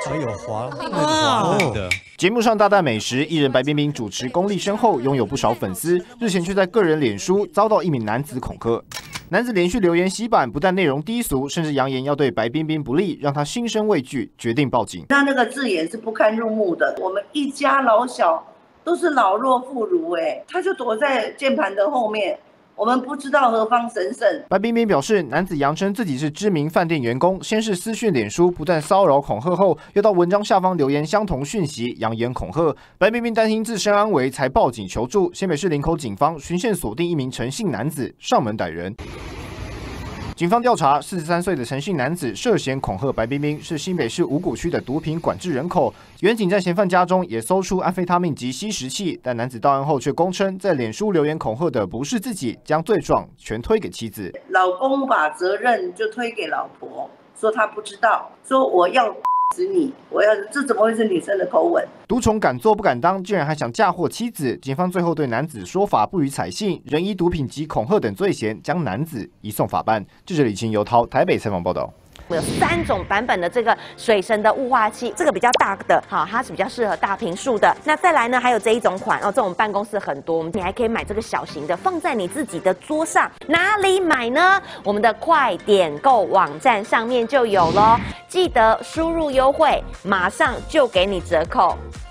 哎呦，滑的。 节目上大啖美食，艺人白冰冰主持功力深厚，拥有不少粉丝。日前却在个人脸书遭到一名男子恐吓。男子连续留言洗版，不但内容低俗，甚至扬言要对白冰冰不利，让他心生畏惧，决定报警。 那个字眼是不堪入目的，我们一家老小都是老弱妇孺，他就躲在键盘的后面。我们不知道何方神圣。 白冰冰表示，男子扬称自己是知名饭店员工，先是私讯脸书不断骚扰恐吓后，又到文章下方留言相同讯息，扬言恐吓。白冰冰担心自身安危，才报警求助。新北市林口警方循线锁定一名陈姓男子，上门逮人。警方调查，43岁的陈姓男子涉嫌恐吓白冰冰，是新北市五股区的毒品管制人口。远警在嫌犯家中也搜出安非他命及吸食器，但男子到案后却公称，在脸书留言恐吓的不是自己，将罪状全推给妻子。 老公把责任就推给老婆，说他不知道，说我要死你，这怎么会是女生的口吻？ 毒虫敢做不敢当，竟然还想嫁祸妻子。警方最后对男子说法不予采信，仍依毒品及恐吓等罪嫌，将男子移送法办。记者李清由涛台北采访报道。 有3种版本的这个水神的雾化器，这个比较大的，好，它是比较适合大坪数的。那再来呢，还有这一种款哦，这种办公室很多，你还可以买这个小型的，放在你自己的桌上。哪里买呢？我们的快点购网站上面就有咯，记得输入优惠，马上就给你折扣。